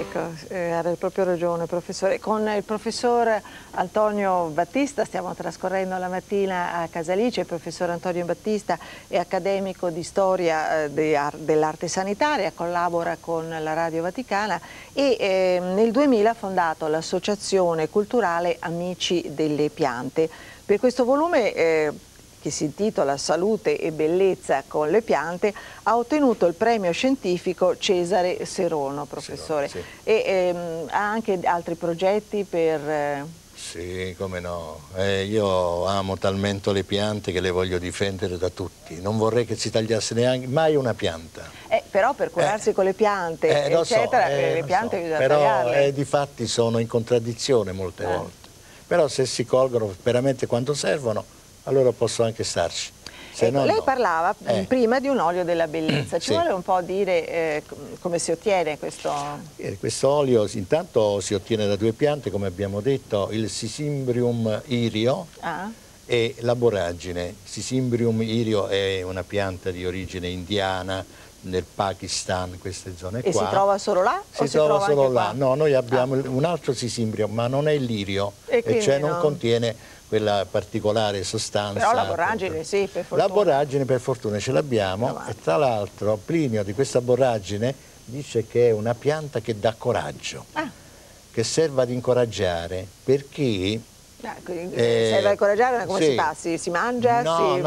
Ecco, era proprio ragione, professore. Con il professor Antonio Battista stiamo trascorrendo la mattina a Casalice. Il professor Antonio Battista è accademico di storia dell'arte sanitaria, collabora con la Radio Vaticana e nel 2000 ha fondato l'associazione culturale Amici delle Piante. Per questo volume che si intitola Salute e bellezza con le piante, ha ottenuto il premio scientifico Cesare Serono, professore. Sì. E ha anche altri progetti per... Sì, come no. Io amo talmente le piante che le voglio difendere da tutti. Non vorrei che si tagliasse neanche mai una pianta. Però per curarsi con le piante, eccetera, le piante bisogna tagliarle. Però difatti sono in contraddizione molte volte. Però se si colgono veramente quando servono, allora posso anche starci. Ecco, lei parlava prima di un olio della bellezza, ci vuole un po' dire come si ottiene questo? Questo olio intanto si ottiene da due piante, come abbiamo detto, il Sisimbrium irio e la borragine. Sisimbrium irio è una pianta di origine indiana, nel Pakistan, queste zone qua. E si trova solo là? Si trova solo là. No, noi abbiamo un altro Sisimbrium, ma non è il lirio, e cioè non contiene quella particolare sostanza. Però la borragine sì, per fortuna. La borragine per fortuna ce l'abbiamo, e tra l'altro Plinio di questa borragine dice che è una pianta che dà coraggio, che serve ad incoraggiare, perché... serve a incoraggiare, come si fa? Si mangia?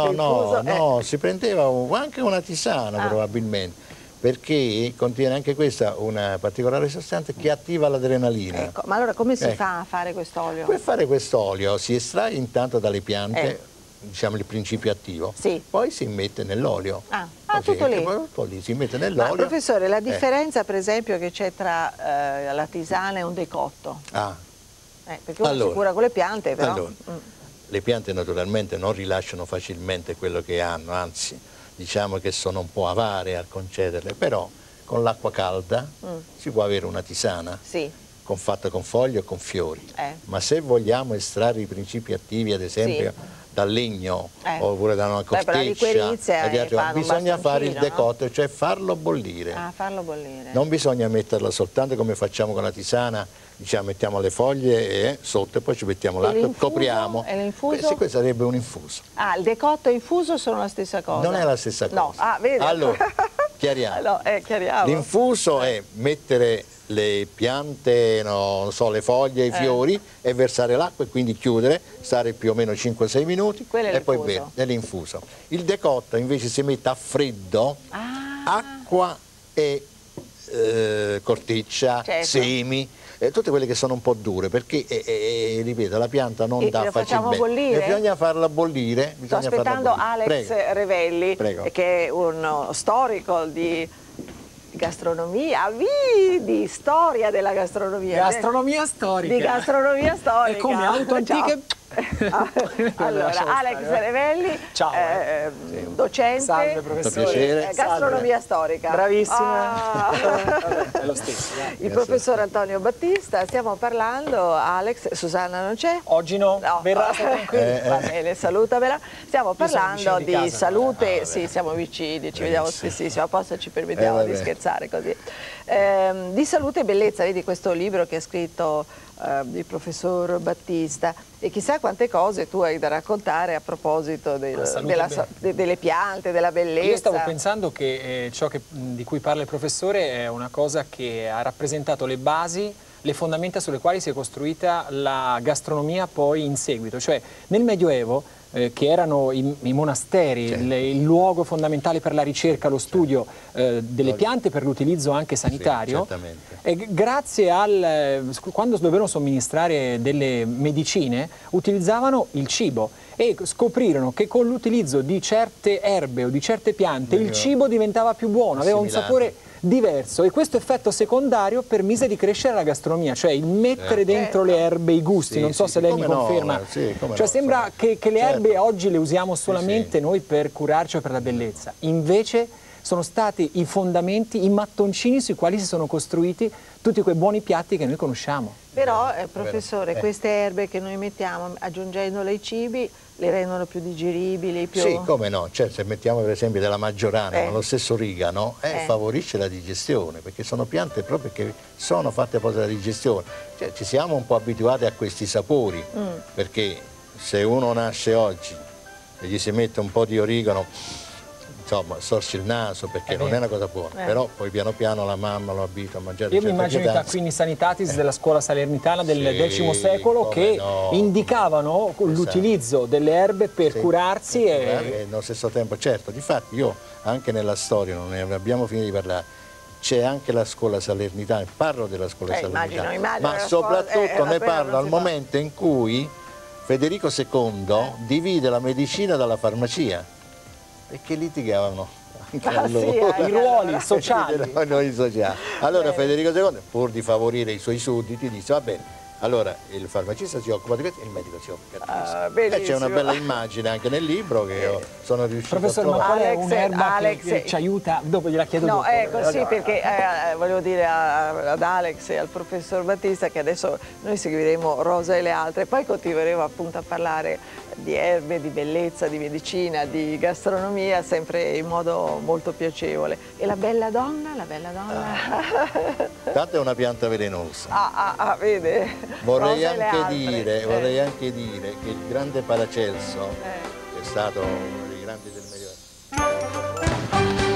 No, si prendeva anche una tisana probabilmente, perché contiene anche questa una particolare sostanza che attiva l'adrenalina. Ecco, ma allora come si fa a fare quest'olio? Per fare quest'olio si estrae intanto dalle piante, diciamo il principio attivo, poi si mette nell'olio. Tutto lì? Tutto lì, si mette nell'olio. Ma professore, la differenza per esempio che c'è tra la tisana e un decotto? Perché uno si cura con le piante, però... Allora, le piante naturalmente non rilasciano facilmente quello che hanno, anzi diciamo che sono un po' avare al concederle, però con l'acqua calda si può avere una tisana fatta con foglie o con fiori, ma se vogliamo estrarre i principi attivi, ad esempio dal legno oppure da una corteccia, bisogna fare il decotto, cioè farlo bollire. Farlo bollire. Non bisogna metterla soltanto come facciamo con la tisana, diciamo mettiamo le foglie sotto e poi ci mettiamo l'acqua, copriamo. E l'infuso? Questo sarebbe un infuso. Il decotto e infuso sono la stessa cosa? Non è la stessa cosa. No, vedi? Allora, chiariamo. Chiariamo. L'infuso è mettere le piante, non so, le foglie, i fiori e versare l'acqua e quindi chiudere, stare più o meno 5-6 minuti e poi bere, è l'infuso. Il decotto invece si mette a freddo, acqua e corteccia, semi, tutte quelle che sono un po' dure, perché ripeto, la pianta non dà facilmente. Bollire? Bisogna farla bollire. Sto aspettando Alex Revelli, che è uno storico di gastronomia, di storia della gastronomia. Gastronomia storica. Di gastronomia storica. E come auto antiche. Allora, Alex Revelli, docente. Salve professore. Gastronomia storica. Bravissima. È lo stesso. Il professor Antonio Battista, stiamo parlando, Alex, Susanna non c'è? Oggi no, verrà tranquillo. Va bene, salutamela. Stiamo parlando di salute, siamo vicini, ci vediamo spessissimo, apposta ci permettiamo di scherzare così. Di salute e bellezza, vedi questo libro che ha scritto il professor Battista, e chissà quante cose tu hai da raccontare a proposito delle piante, della bellezza. Io stavo pensando che ciò di cui parla il professore è una cosa che ha rappresentato le basi, le fondamenta sulle quali si è costruita la gastronomia poi in seguito, cioè nel Medioevo che erano i monasteri, il luogo fondamentale per la ricerca, lo studio delle piante per l'utilizzo anche sanitario, grazie quando dovevano somministrare delle medicine utilizzavano il cibo e scoprirono che con l'utilizzo di certe erbe o di certe piante il cibo diventava più buono, aveva un sapore diverso, e questo effetto secondario permise di crescere la gastronomia, cioè il mettere dentro le erbe i gusti, non so se lei mi conferma, cioè sembra che le erbe oggi le usiamo solamente noi per curarci o per la bellezza, invece sono stati i fondamenti, i mattoncini sui quali si sono costruiti tutti quei buoni piatti che noi conosciamo. Però, professore, queste erbe che noi mettiamo, aggiungendole ai cibi, le rendono più digeribili, più... Sì, come no, cioè, se mettiamo per esempio della maggiorana, lo stesso origano, favorisce la digestione, perché sono piante proprio che sono fatte apposta per la digestione. Cioè, ci siamo un po' abituati a questi sapori, perché se uno nasce oggi e gli si mette un po' di origano, insomma, storce il naso, perché non è una cosa buona, però poi piano piano la mamma lo abita a mangiare. Io mi immagino i taccuini sanitais della scuola salernitana del X secolo che indicavano l'utilizzo delle erbe per curarsi e allo stesso tempo, certo, difatti io anche nella storia, non ne abbiamo finito di parlare, c'è anche la scuola salernitana, parlo della scuola salernitana, immagino ma soprattutto ne parlo al momento in cui Federico II divide la medicina dalla farmacia. E che litigavano anche allora. I ruoli sociali. Allora Federico II, pur di favorire i suoi sudditi, disse va bene, allora il farmacista si occupa di questo e il medico si occupa di questo. C'è una bella immagine anche nel libro che io sono riuscito a trovare. Ma qual è un'erba che ci aiuta? Dopo gliela chiedo dopo. No, ecco, sì, perché volevo dire ad Alex e al professor Battista che adesso noi seguiremo Rosa e le altre, poi continueremo appunto a parlare di erbe, di bellezza, di medicina, di gastronomia, sempre in modo molto piacevole. E la bella donna? La bella donna? Tanto è una pianta velenosa. Vede? Vorrei anche dire che il grande Paracelso, che è stato uno dei grandi del Medioevo,